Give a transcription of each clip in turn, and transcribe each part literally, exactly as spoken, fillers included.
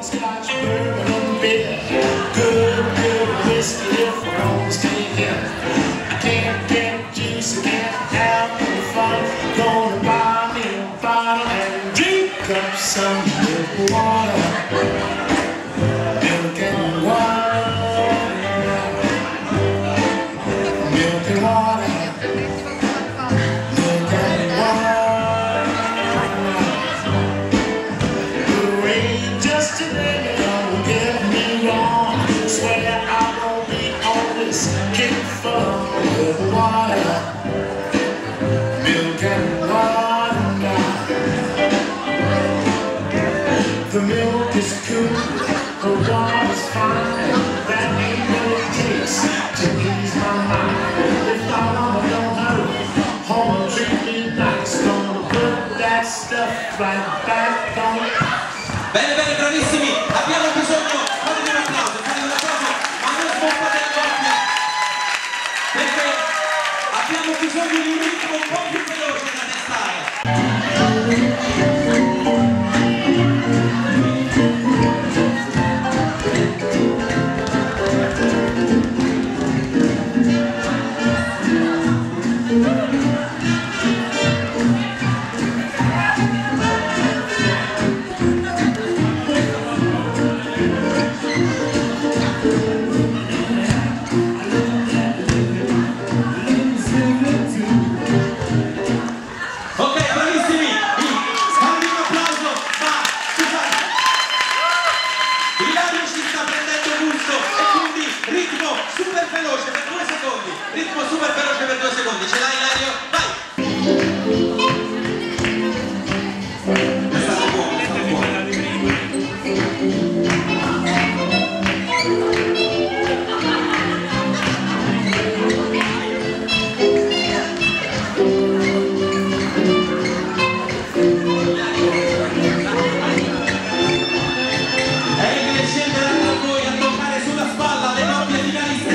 Scotch, bourbon, and beer. Good, good whiskey if we're gonna stay here. I can't get juice, I can't have no fun. Gonna buy me a bottle and drink up some milk water. Milk and water. Milk and water. Milk and water. The rain just a minute, don't get me wrong. Swear I won't be on this kick for milk and water. Milk and water now. The milk is cool, the water's fine. That ain't what it takes to ease my mind. If I wanna go home, home treat me nice. Gonna put that stuff right back on. Bene, bene, bravissimi! Abbiamo bisogno, fatemi un applauso, fatemi un applauso, ma non sbombate la coppia! Perché abbiamo bisogno di un ritmo un po' più veloce da testare! Super veloce per due secondi, ritmo super veloce per due secondi, ce l'hai Ilario? Vai! È stato buono, è stato buono. È inutile scendere a voi a toccare sulla spalla le coppie finaliste.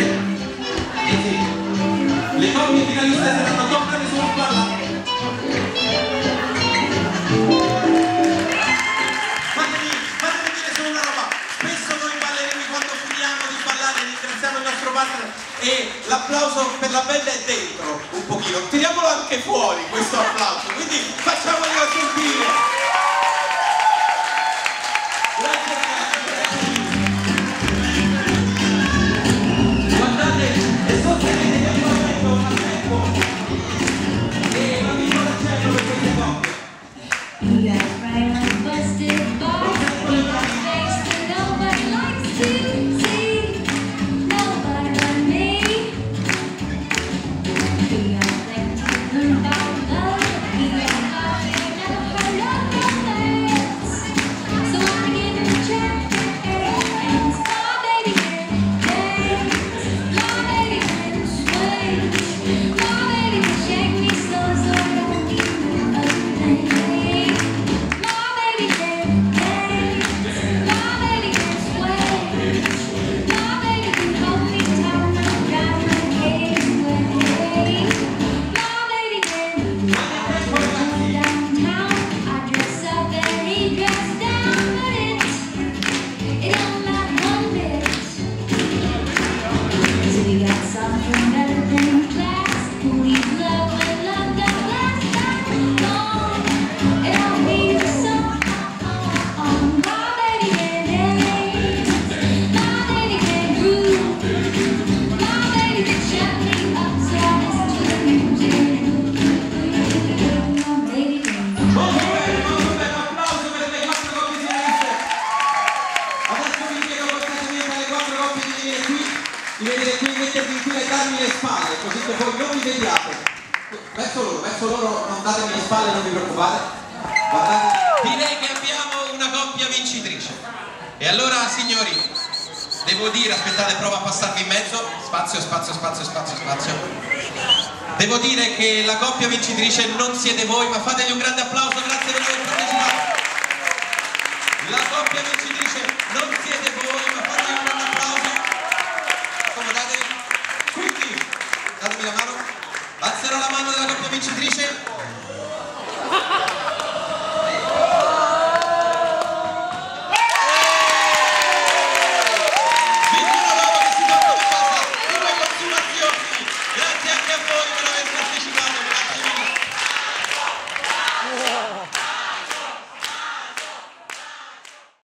Le coppie finaliste saranno toccate sulla spalla. Fatemi, fatemi dire solo una roba. Spesso noi ballerini quando finiamo di ballare ringraziamo il nostro partner e l'applauso per la band è dentro un pochino. Tiriamolo anche fuori questo applauso, quindi facciamolo sentire. Grazie ragazzi, grazie. Guardate, e sostenete che arriva un momento, un tempo e non vi cosa c'è per queste coppie. You got right on busted balls. You got face that nobody likes to see. Nobody but me. You got things to learn about love. You got love you never heard of romance. So I get in the chat and my baby can dance. My baby can sway. My baby can shake me slow so I don't need a thing. My baby can dance. My baby can sway. My baby can hold me tight and drive my cage away. My baby can go downtown. I dress up and he dress down, but it it don't matter one bit. 'Cause we got something better than class. Who needs love when love don't last that long? It don't need a song. My baby can dance. My baby can groove. My baby can shut me up so I listen to the music. My baby can Molto bene, molto bene, un applauso per le quattro coppie finaliste. Adesso vi chiedo cortesemente alle quattro coppie di venire qui, di venire qui, mettervi qui e darmi le spalle, così che voi non mi vediate. Verso loro, verso loro, non datemi le spalle, non vi preoccupate. Guardate. Direi che abbiamo una coppia vincitrice. E allora, signori, devo dire, aspettate, provo a passarvi in mezzo. Spazio, spazio, spazio, spazio, spazio. Devo dire che la coppia vincitrice non siete voi, ma fategli un grande applauso, grazie per aver partecipato. La coppia vincitrice non siete voi, ma fategli un grande applauso. Accomodatevi. Quindi, datemi la mano. Alzerò la mano della coppia vincitrice.